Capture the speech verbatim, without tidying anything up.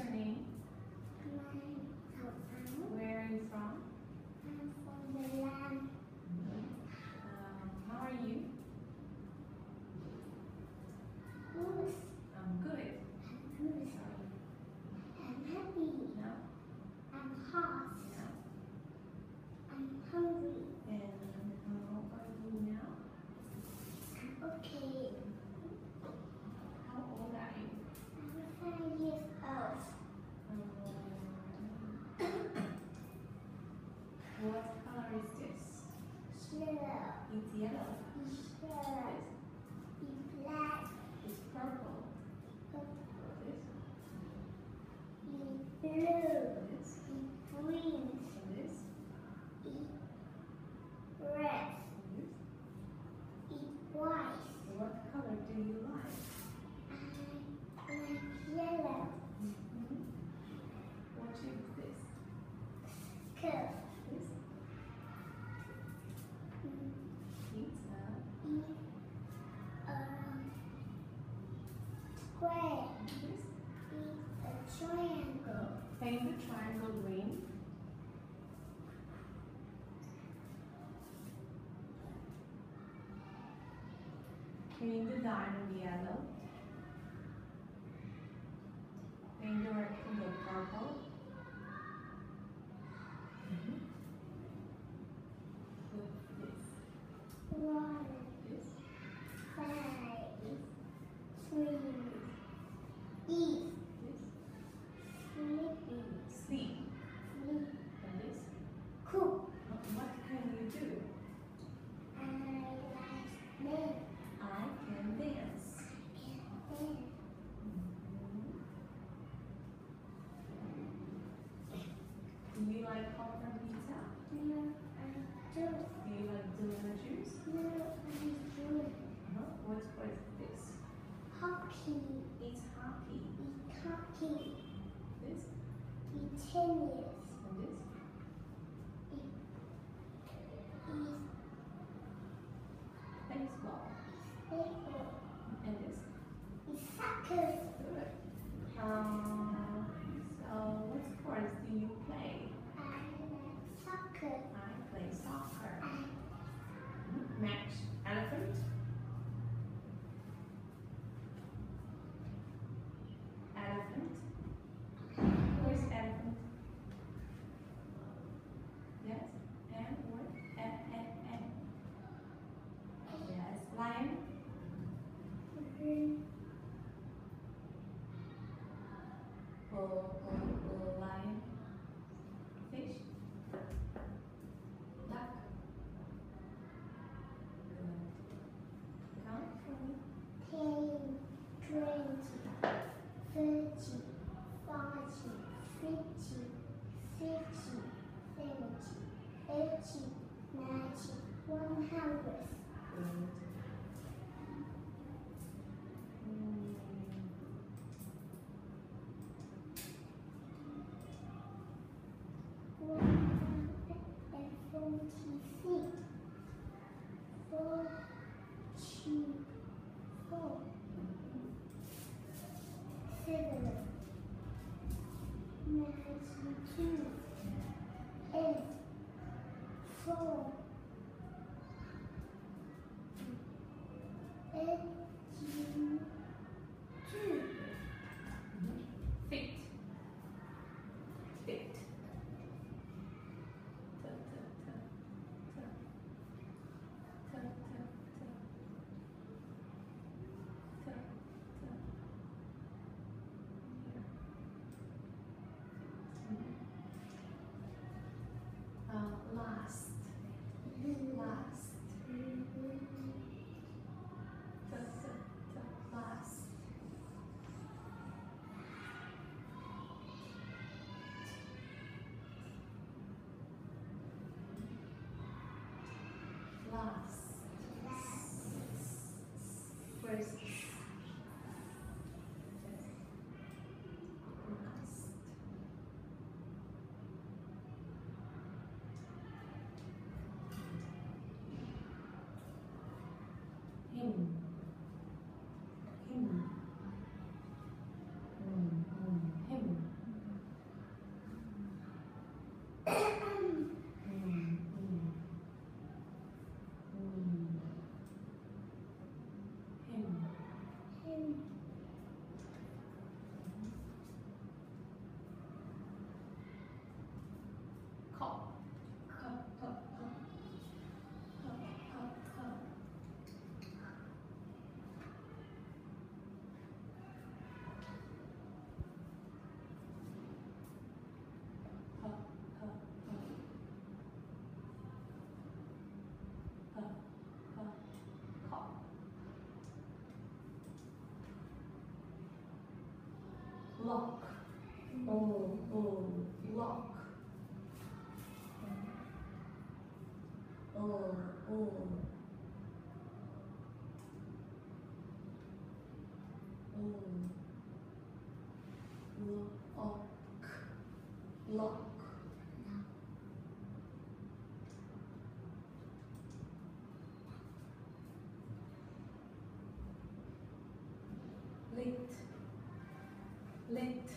your name? Where are you from? I'm from the land. Um, how are you? Good. I'm good. I'm good. I'm happy. No? I'm hot. No? I'm hungry. And how are you now? I'm okay. How old are you? I'm five years old. What color is this? Yellow. It's yellow. It's yellow. It's black. It's purple. Purple. This. It's blue. This. It's green. This. It's red. This. It's white. What color do you like? I like yellow. Mm-hmm. What is this? Skirt. This. Mm, It's a It's a square. this. It's a triangle. Paint the triangle green. Paint the diamond yellow. Paint the rectangle purple. Mhm. With this. One, This. five, three, eat, This. sleeping, Sleep. sleep, And this. cook. What what can you do? I like men. I can dance. Men. Do you like popcorn pizza? No, I don't. Do you like banana juice? No, I don't. No. What what is this? Hockey. It's hockey. Eat hockey. This Eat tennis. and this. Eat, Baseball. eat baseball. And this. Eat soccer. Good. Um, so what sports do you play? I like soccer. I play soccer. I Match. Elephant. Elephant. Where's elephant? Yes. And what? And, and, and. Yes. Lion. Bull, bull, bull, lion. Fish. Duck. Good. Count for me. ten, twenty, thirty, forty, fifty, sixty, seventy, eighty, ninety, one hundred. Good. Mm. One hundred and forty-six. Forty-four. Seven. Ninety-two. Eight. Four. Eighty-two. Feet. Feet. Ta, ta, ta, ta. Ta, ta, ta. Ta, ta. Here. Uh, last. Last. Ta, ta, ta. Last. Last. First. Last. Him. Him. Mm, mm, him. Cup. Cup, cup, cup. Cup, cup, cup. Cup, cup, cup. Cup, cup, cup. Lock. Oh, oh, lock. Oh, oh. Oh, lock, lock. Lit, lit.